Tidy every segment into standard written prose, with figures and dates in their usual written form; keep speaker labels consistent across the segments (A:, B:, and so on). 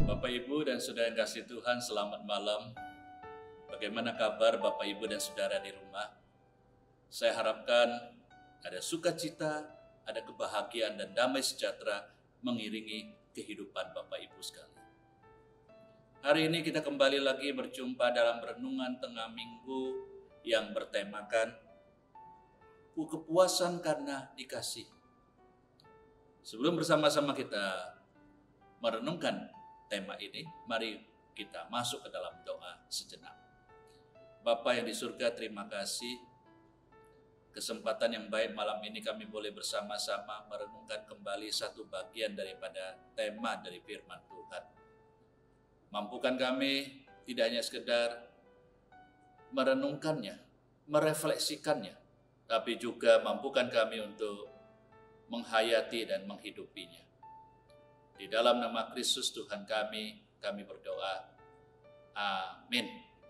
A: Bapak Ibu dan Saudara yang kasih Tuhan, selamat malam. Bagaimana kabar Bapak Ibu dan Saudara di rumah? Saya harapkan ada sukacita, ada kebahagiaan dan damai sejahtera mengiringi kehidupan Bapak Ibu sekalian. Hari ini kita kembali lagi berjumpa dalam renungan tengah minggu yang bertemakan kepuasan karena dikasih. Sebelum bersama-sama kita merenungkan tema ini, mari kita masuk ke dalam doa sejenak. Bapa yang di surga, terima kasih kesempatan yang baik malam ini kami boleh bersama-sama merenungkan kembali satu bagian daripada tema dari firman Tuhan. Mampukan kami tidak hanya sekedar merenungkannya, merefleksikannya, tapi juga mampukan kami untuk menghayati dan menghidupinya. Di dalam nama Kristus Tuhan kami berdoa. Amin.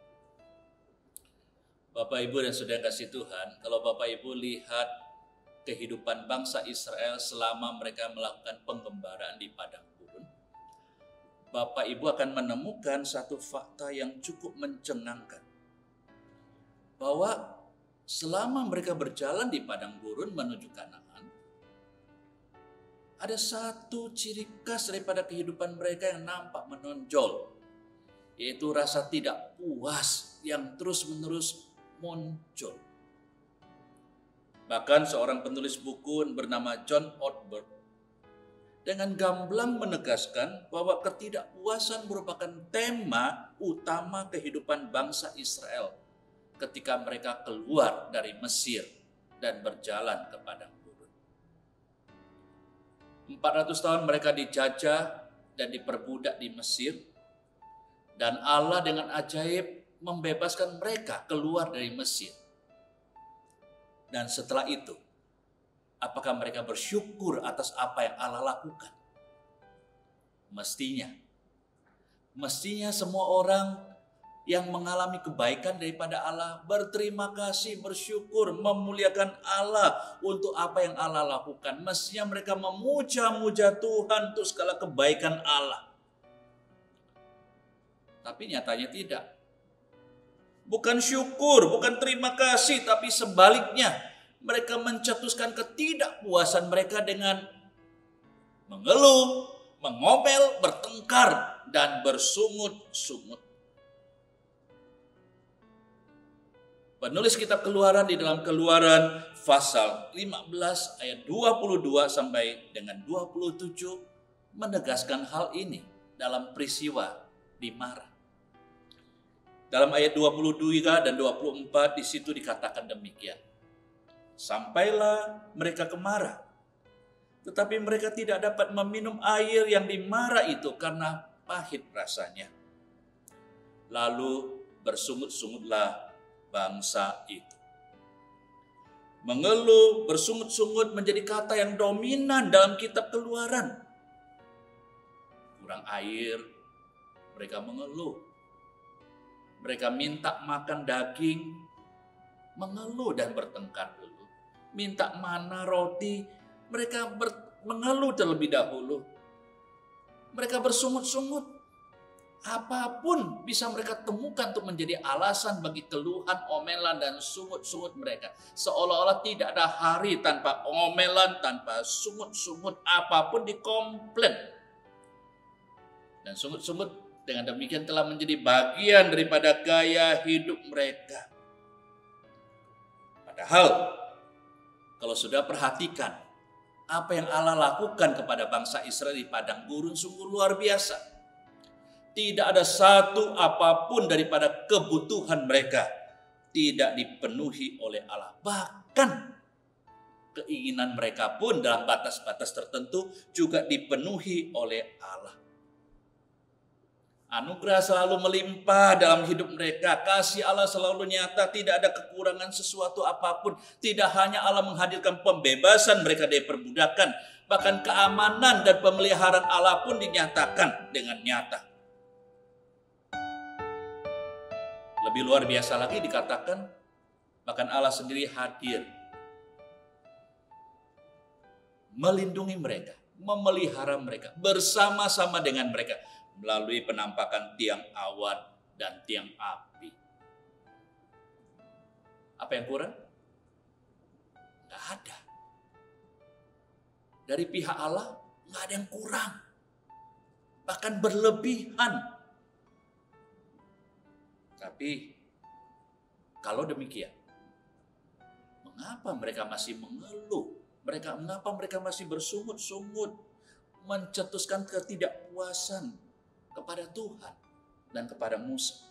A: Bapak Ibu dan Saudara kasih Tuhan, kalau Bapak Ibu lihat kehidupan bangsa Israel selama mereka melakukan penggembaraan di padang gurun, Bapak Ibu akan menemukan satu fakta yang cukup mencengangkan. Bahwa selama mereka berjalan di padang gurun menuju Kanaan, ada satu ciri khas daripada kehidupan mereka yang nampak menonjol, yaitu rasa tidak puas yang terus-menerus muncul. Bahkan seorang penulis buku bernama John Ortberg dengan gamblang menegaskan bahwa ketidakpuasan merupakan tema utama kehidupan bangsa Israel ketika mereka keluar dari Mesir dan berjalan ke padang gurun. 400 tahun mereka dijajah dan diperbudak di Mesir, dan Allah dengan ajaib membebaskan mereka keluar dari Mesir. Dan setelah itu, apakah mereka bersyukur atas apa yang Allah lakukan? Mestinya semua orang yang mengalami kebaikan daripada Allah berterima kasih, bersyukur, memuliakan Allah untuk apa yang Allah lakukan. Mestinya mereka memuja-muja Tuhan untuk segala kebaikan Allah. Tapi nyatanya tidak. Bukan syukur, bukan terima kasih, tapi sebaliknya mereka mencetuskan ketidakpuasan mereka dengan mengeluh, mengomel, bertengkar, dan bersungut-sungut. Penulis kitab Keluaran di dalam Keluaran pasal 15 ayat 22 sampai dengan 27 menegaskan hal ini dalam peristiwa di Marah. Dalam ayat 22 dan 24 di situ dikatakan demikian. Sampailah mereka ke Marah, tetapi mereka tidak dapat meminum air yang di Marah itu karena pahit rasanya. Lalu bersungut-sungutlah bangsa itu. Mengeluh, bersungut-sungut menjadi kata yang dominan dalam kitab Keluaran. Kurang air, mereka mengeluh. Mereka minta makan daging, mengeluh dan bertengkar dulu. Minta mana roti, mereka mengeluh terlebih dahulu. Mereka bersungut-sungut. Apapun bisa mereka temukan untuk menjadi alasan bagi keluhan, omelan, dan sungut-sungut mereka. Seolah-olah tidak ada hari tanpa omelan, tanpa sungut-sungut, apapun dikomplain. Dan sungut-sungut dengan demikian telah menjadi bagian daripada gaya hidup mereka. Padahal, kalau sudah perhatikan, apa yang Allah lakukan kepada bangsa Israel di padang gurun sungguh luar biasa. Tidak ada satu apapun daripada kebutuhan mereka tidak dipenuhi oleh Allah. Bahkan keinginan mereka pun dalam batas-batas tertentu juga dipenuhi oleh Allah. Anugerah selalu melimpah dalam hidup mereka. Kasih Allah selalu nyata, tidak ada kekurangan sesuatu apapun. Tidak hanya Allah menghadirkan pembebasan mereka dari perbudakan, bahkan keamanan dan pemeliharaan Allah pun dinyatakan dengan nyata. Lebih luar biasa lagi dikatakan, bahkan Allah sendiri hadir melindungi mereka, memelihara mereka, bersama-sama dengan mereka. melalui penampakan tiang awan dan tiang api. Apa yang kurang? Nggak ada. Dari pihak Allah nggak ada yang kurang. Bahkan berlebihan. Tapi kalau demikian, mengapa mereka masih mengeluh? Mengapa mereka masih bersungut-sungut, mencetuskan ketidakpuasan kepada Tuhan dan kepada Musa?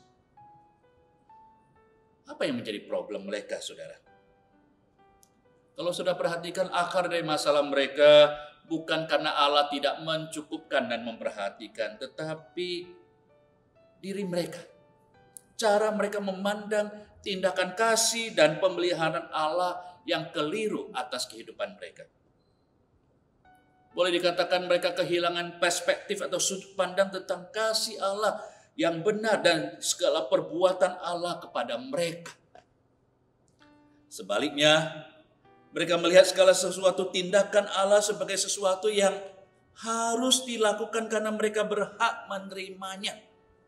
A: Apa yang menjadi problem mereka, saudara? Kalau sudah perhatikan, akar dari masalah mereka bukan karena Allah tidak mencukupkan dan memperhatikan, tetapi diri mereka. Cara mereka memandang tindakan kasih dan pemeliharaan Allah yang keliru atas kehidupan mereka. Boleh dikatakan mereka kehilangan perspektif atau sudut pandang tentang kasih Allah yang benar dan segala perbuatan Allah kepada mereka. Sebaliknya, mereka melihat segala sesuatu tindakan Allah sebagai sesuatu yang harus dilakukan karena mereka berhak menerimanya.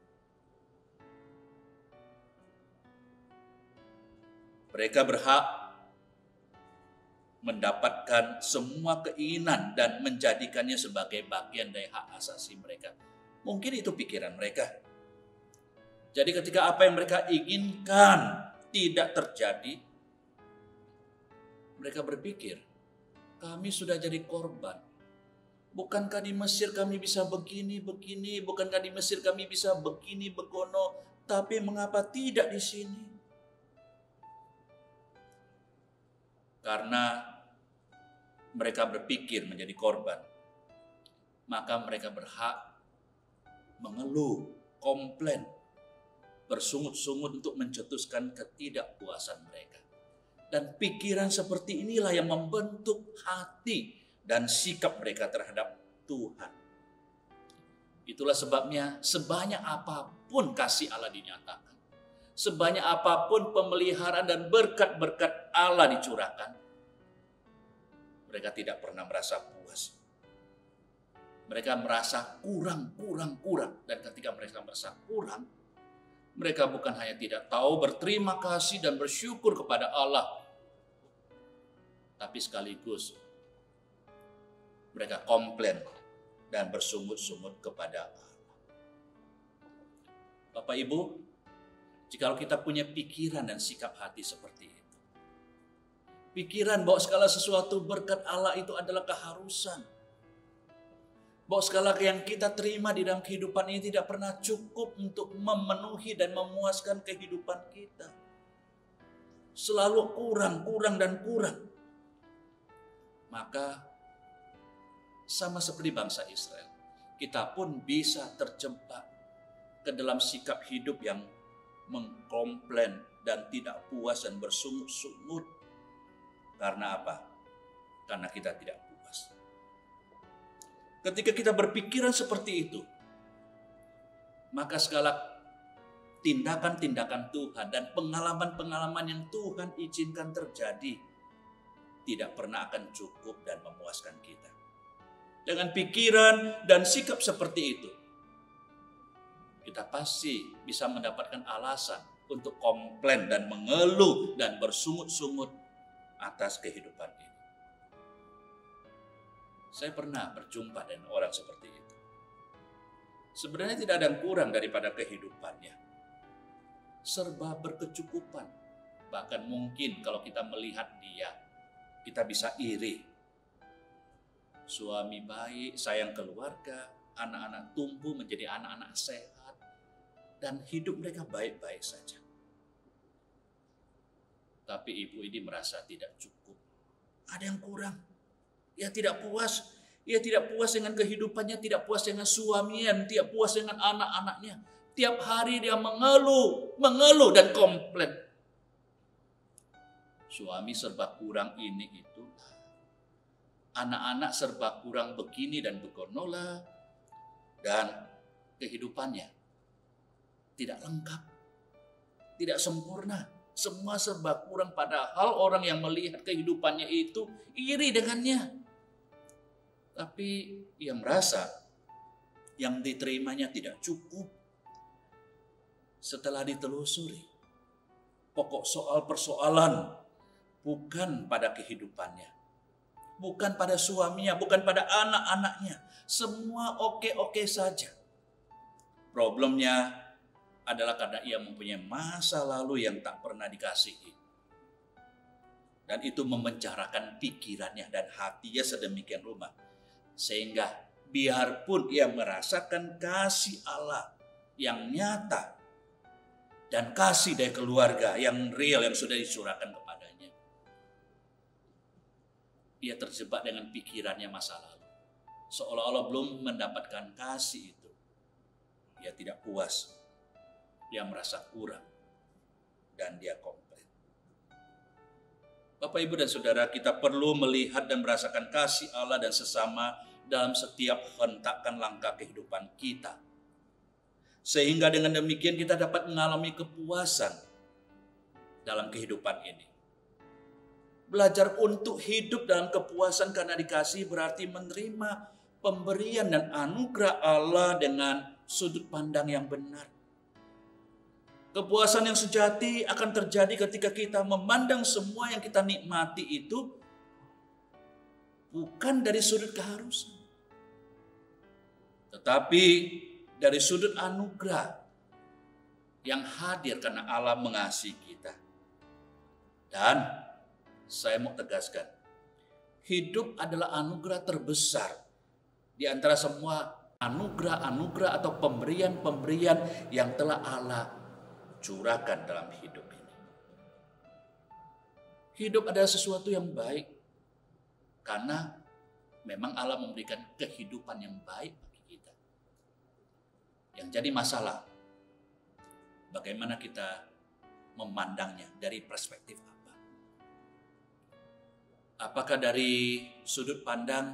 A: Mereka berhak mendapatkan semua keinginan dan menjadikannya sebagai bagian dari hak asasi mereka. Mungkin itu pikiran mereka. Jadi ketika apa yang mereka inginkan tidak terjadi, mereka berpikir, kami sudah jadi korban. Bukankah di Mesir kami bisa begini, bukankah di Mesir kami bisa begini, begono, tapi mengapa tidak di sini? Karena mereka berpikir menjadi korban, maka mereka berhak mengeluh, komplain, bersungut-sungut untuk mencetuskan ketidakpuasan mereka. Dan pikiran seperti inilah yang membentuk hati dan sikap mereka terhadap Tuhan. Itulah sebabnya sebanyak apapun kasih Allah dinyatakan, sebanyak apapun pemeliharaan dan berkat-berkat Allah dicurahkan, mereka tidak pernah merasa puas. Mereka merasa kurang. Dan ketika mereka merasa kurang, mereka bukan hanya tidak tahu berterima kasih dan bersyukur kepada Allah, tapi sekaligus mereka komplain dan bersungut-sungut kepada Allah. Bapak Ibu, jikalau kita punya pikiran dan sikap hati seperti itu, pikiran bahwa segala sesuatu berkat Allah itu adalah keharusan, bahwa segala yang kita terima di dalam kehidupan ini tidak pernah cukup untuk memenuhi dan memuaskan kehidupan kita, selalu kurang, maka sama seperti bangsa Israel, kita pun bisa terjebak ke dalam sikap hidup yang mengkomplain dan tidak puas dan bersungut-sungut. Karena apa? Karena kita tidak puas. Ketika kita berpikiran seperti itu, maka segala tindakan-tindakan Tuhan dan pengalaman-pengalaman yang Tuhan izinkan terjadi tidak pernah akan cukup dan memuaskan kita. Dengan pikiran dan sikap seperti itu, kita pasti bisa mendapatkan alasan untuk komplain dan mengeluh dan bersungut-sungut atas kehidupan ini. Saya pernah berjumpa dengan orang seperti itu. Sebenarnya tidak ada yang kurang daripada kehidupannya. Serba berkecukupan. Bahkan mungkin kalau kita melihat dia, kita bisa iri. Suami baik, sayang keluarga, anak-anak tumbuh menjadi anak-anak sehat, dan hidup mereka baik-baik saja. Tapi ibu ini merasa tidak cukup. Ada yang kurang. Ia tidak puas. Ia tidak puas dengan kehidupannya, tidak puas dengan suaminya, tidak puas dengan anak-anaknya. Tiap hari dia mengeluh dan komplain. Suami serba kurang ini itu. Anak-anak serba kurang begini dan begonola. Dan kehidupannya tidak lengkap. Tidak sempurna. Semua serba kurang, padahal orang yang melihat kehidupannya itu iri dengannya. Tapi ia merasa yang diterimanya tidak cukup. Setelah ditelusuri, pokok soal persoalan bukan pada kehidupannya, bukan pada suaminya, bukan pada anak-anaknya. Semua oke-oke saja. Problemnya adalah karena ia mempunyai masa lalu yang tak pernah dikasihi. Dan itu memenjarakan pikirannya dan hatinya sedemikian rupa. Sehingga biarpun ia merasakan kasih Allah yang nyata dan kasih dari keluarga yang real yang sudah dicurahkan kepadanya, ia terjebak dengan pikirannya masa lalu. Seolah-olah belum mendapatkan kasih itu. Ia tidak puas. Dia merasa kurang. Dan dia komplain. Bapak, Ibu, dan Saudara, kita perlu melihat dan merasakan kasih Allah dan sesama dalam setiap hentakan langkah kehidupan kita. Sehingga dengan demikian kita dapat mengalami kepuasan dalam kehidupan ini. Belajar untuk hidup dalam kepuasan karena dikasihi berarti menerima pemberian dan anugerah Allah dengan sudut pandang yang benar. Kepuasan yang sejati akan terjadi ketika kita memandang semua yang kita nikmati itu bukan dari sudut keharusan, tetapi dari sudut anugerah yang hadir karena Allah mengasihi kita. Dan saya mau tegaskan, hidup adalah anugerah terbesar di antara semua anugerah-anugerah atau pemberian-pemberian yang telah Allah curahkan dalam hidup ini. Hidup adalah sesuatu yang baik karena memang Allah memberikan kehidupan yang baik bagi kita. Yang jadi masalah, bagaimana kita memandangnya, dari perspektif apa? Apakah dari sudut pandang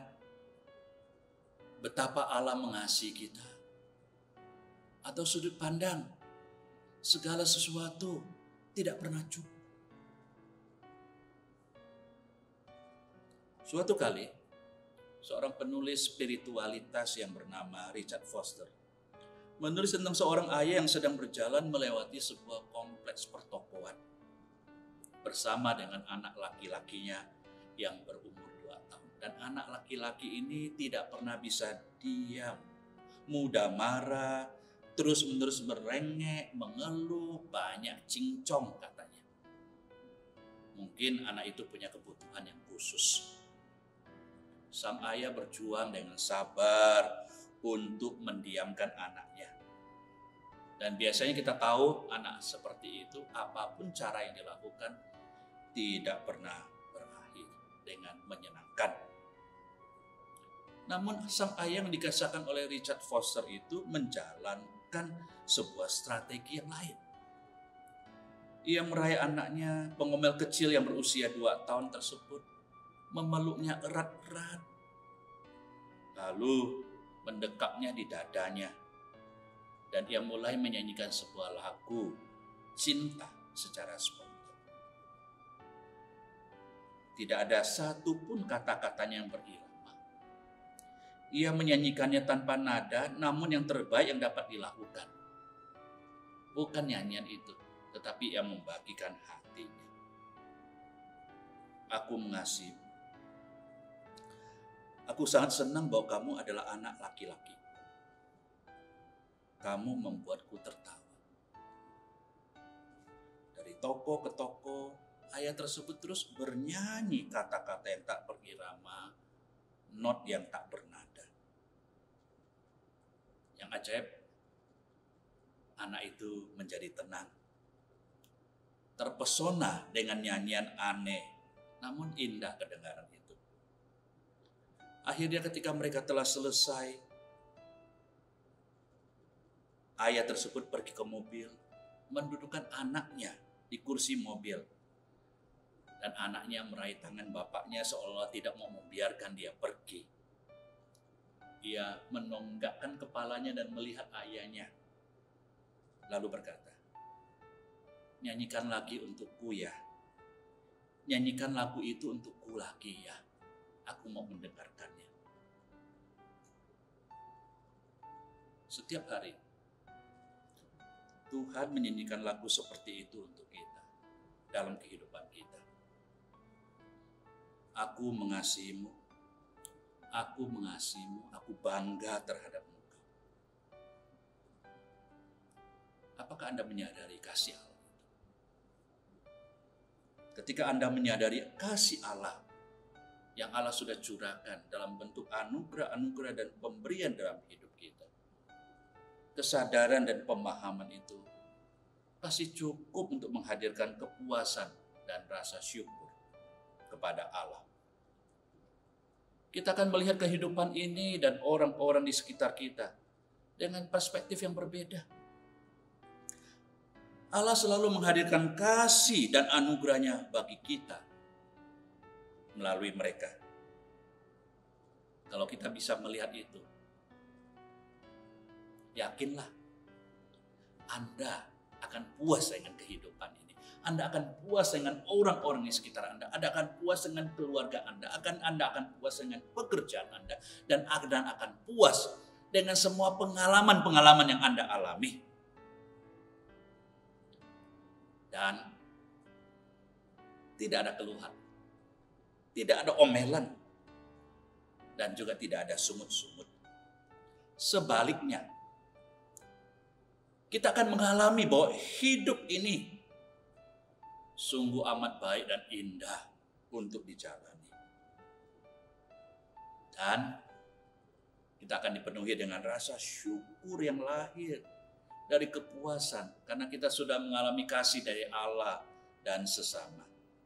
A: betapa Allah mengasihi kita? Atau sudut pandang segala sesuatu tidak pernah cukup? Suatu kali, seorang penulis spiritualitas yang bernama Richard Foster menulis tentang seorang ayah yang sedang berjalan melewati sebuah kompleks pertokoan bersama dengan anak laki-lakinya yang berumur 2 tahun. Dan anak laki-laki ini tidak pernah bisa diam, mudah marah, terus-menerus merengek, mengeluh, banyak cincong katanya. Mungkin anak itu punya kebutuhan yang khusus. Sang ayah berjuang dengan sabar untuk mendiamkan anaknya. Dan biasanya kita tahu anak seperti itu, apapun cara yang dilakukan tidak pernah berakhir dengan menyenangkan. Namun sang ayah yang dikasihkan oleh Richard Foster itu menjalankan sebuah strategi yang lain. Ia meraih anaknya, pengomel kecil yang berusia 2 tahun tersebut, memeluknya erat-erat, lalu mendekapnya di dadanya, dan ia mulai menyanyikan sebuah lagu cinta secara spontan. Tidak ada satupun kata-katanya yang berirama. Ia menyanyikannya tanpa nada, namun yang terbaik yang dapat dilakukan bukan nyanyian itu, tetapi ia membagikan hatinya. Aku mengasihimu. Aku sangat senang bahwa kamu adalah anak laki-laki. Kamu membuatku tertawa. Dari toko ke toko, ayah tersebut terus bernyanyi kata-kata yang tak berirama, not yang tak bernada. Yang ajaib, anak itu menjadi tenang, terpesona dengan nyanyian aneh, namun indah kedengaran itu. Akhirnya ketika mereka telah selesai, ayah tersebut pergi ke mobil, mendudukkan anaknya di kursi mobil. Dan anaknya meraih tangan bapaknya seolah tidak mau membiarkan dia pergi. Ia menonggakkan kepalanya dan melihat ayahnya. Lalu berkata, nyanyikan lagi untukku ya. Nyanyikan lagu itu untukku lagi ya. Aku mau mendengarkannya. Setiap hari Tuhan menyanyikan lagu seperti itu untuk kita dalam kehidupan kita. Aku mengasihimu, aku bangga terhadap Engkau. Apakah Anda menyadari kasih Allah? Ketika Anda menyadari kasih Allah yang Allah sudah curahkan dalam bentuk anugerah-anugerah dan pemberian dalam hidup kita, kesadaran dan pemahaman itu pasti cukup untuk menghadirkan kepuasan dan rasa syukur kepada Allah. Kita akan melihat kehidupan ini dan orang-orang di sekitar kita dengan perspektif yang berbeda. Allah selalu menghadirkan kasih dan anugerahnya bagi kita melalui mereka. Kalau kita bisa melihat itu, yakinlah Anda akan puas dengan kehidupan ini. Anda akan puas dengan orang-orang di sekitar Anda. Anda akan puas dengan keluarga Anda. Anda akan puas dengan pekerjaan Anda. Dan Anda akan puas dengan semua pengalaman-pengalaman yang Anda alami. Dan tidak ada keluhan. Tidak ada omelan. Dan juga tidak ada sungut-sungut. Sebaliknya, kita akan mengalami bahwa hidup ini sungguh amat baik dan indah untuk dijalani. Dan kita akan dipenuhi dengan rasa syukur yang lahir dari kepuasan karena kita sudah mengalami kasih dari Allah dan sesama.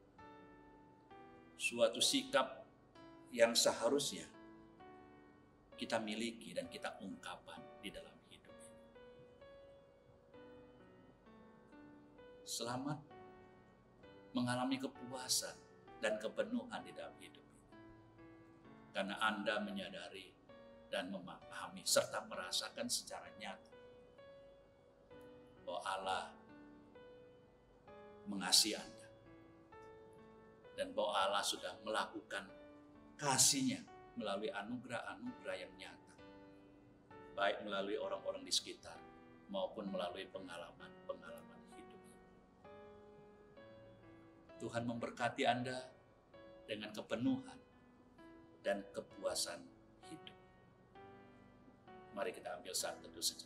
A: Suatu sikap yang seharusnya kita miliki dan kita ungkapkan di dalam hidup ini. Selamat mengalami kepuasan dan kepenuhan di dalam hidup ini. Karena Anda menyadari dan memahami serta merasakan secara nyata bahwa Allah mengasihi Anda. Dan bahwa Allah sudah melakukan kasih-Nya melalui anugerah-anugerah yang nyata. Baik melalui orang-orang di sekitar maupun melalui pengalaman-pengalaman hidup. Tuhan memberkati Anda dengan kepenuhan dan kepuasan hidup. Mari kita ambil saat teduh sejenak.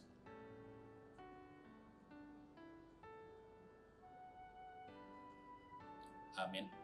A: Amin.